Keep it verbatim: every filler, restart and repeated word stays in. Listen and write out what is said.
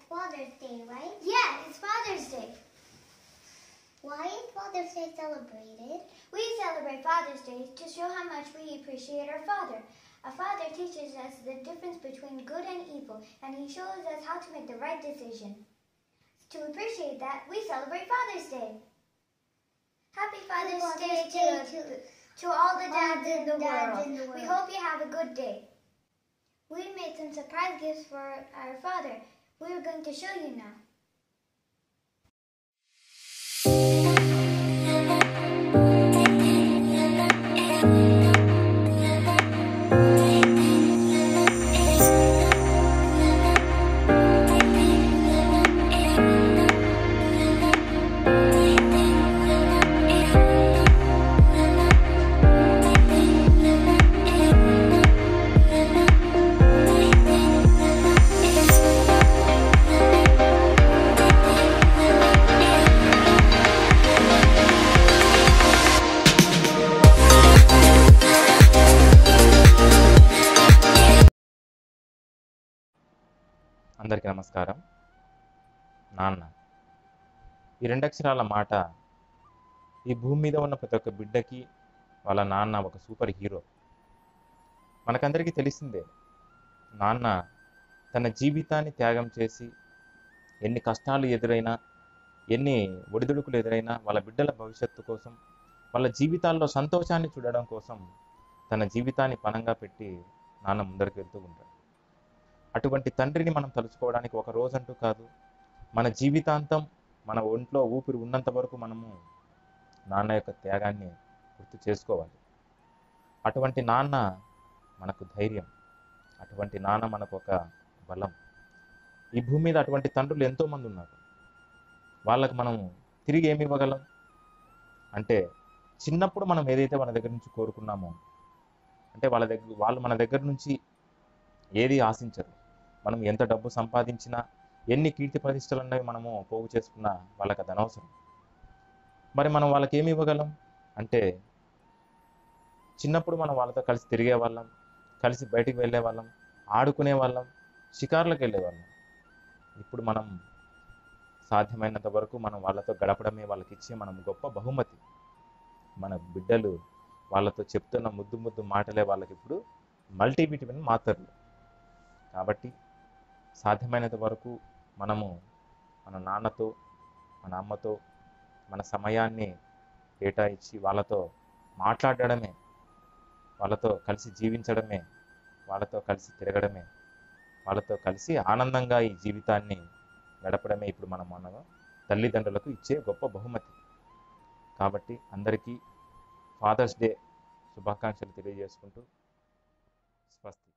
Father's Day, right? Yeah, it's Father's Day. Why is Father's Day celebrated? We celebrate Father's Day to show how much we appreciate our father. A father teaches us the difference between good and evil, and he shows us how to make the right decision. To appreciate that, we celebrate Father's Day. Happy Father's, Father's Day, Day to, to, to all the dads, all the in, the dads world. in the world. We hope you have a good day. We made some surprise gifts for our father. We are going to show you now. అందరికీ నమస్కారం. నాన్న, ఈ రెండక్షరాల మాట ఈ భూమి మీద ఉన్న ప్రతి ఒక్క బిడ్డకి వాళ్ళ నాన్న ఒక సూపర్ హీరో. మనకందరికీ తెలిసిందే, నాన్న తన జీవితాన్ని త్యాగం చేసి ఎన్ని కష్టాలు ఎదురైనా, ఎన్ని ఒడిదుడుకులు ఎదురైనా వాళ్ళ బిడ్డల భవిష్యత్తు కోసం, వాళ్ళ జీవితాల్లో సంతోషాన్ని చూడడం కోసం తన జీవితాన్ని పణంగా పెట్టి నాన్న ముందరికి వెళ్తూ ఉంటాడు. అటువంటి తండ్రిని మనం తలుచుకోవడానికి ఒక రోజంటూ కాదు, మన జీవితాంతం మన ఒంట్లో ఊపిరి ఉన్నంత వరకు మనము నాన్న యొక్క త్యాగాన్ని గుర్తు చేసుకోవాలి. అటువంటి నాన్న మనకు ధైర్యం, అటువంటి నాన్న మనకు ఒక బలం. ఈ భూమి మీద అటువంటి తండ్రులు ఎంతోమంది ఉన్నారు. వాళ్ళకు మనం తిరిగి ఏమి ఇవ్వగలం అంటే, చిన్నప్పుడు మనం ఏదైతే వాళ్ళ దగ్గర నుంచి కోరుకున్నామో, అంటే వాళ్ళ దగ్గర వాళ్ళు మన దగ్గర నుంచి ఏది ఆశించరు. మనం ఎంత డబ్బు సంపాదించినా, ఎన్ని కీర్తి ప్రతిష్టలు అనేవి మనము పోగు చేసుకున్నా వాళ్ళకి అది అనవసరం. మరి మనం వాళ్ళకి ఏమి ఇవ్వగలం అంటే, చిన్నప్పుడు మనం వాళ్ళతో కలిసి తిరిగే వాళ్ళం, కలిసి బయటికి వెళ్ళే వాళ్ళం, ఆడుకునే వాళ్ళం, షికార్లకు వెళ్ళేవాళ్ళం. ఇప్పుడు మనం సాధ్యమైనంత వరకు మనం వాళ్ళతో గడపడమే వాళ్ళకి ఇచ్చే మనం గొప్ప బహుమతి. మన బిడ్డలు వాళ్ళతో చెప్తున్న ముద్దు ముద్దు మాటలే వాళ్ళకి ఇప్పుడు మల్టీవిటమిన్ మాత్రలు. కాబట్టి సాధ్యమైనంత వరకు మనము మన నాన్నతో, మన అమ్మతో మన సమయాన్ని కేటాయించి వాళ్ళతో మాట్లాడడమే, వాళ్ళతో కలిసి జీవించడమే, వాళ్ళతో కలిసి తిరగడమే, వాళ్ళతో కలిసి ఆనందంగా ఈ జీవితాన్ని గడపడమే ఇప్పుడు మనం మన తల్లిదండ్రులకు ఇచ్చే గొప్ప బహుమతి. కాబట్టి అందరికీ ఫాదర్స్ డే శుభాకాంక్షలు తెలియజేసుకుంటూ స్వస్తి.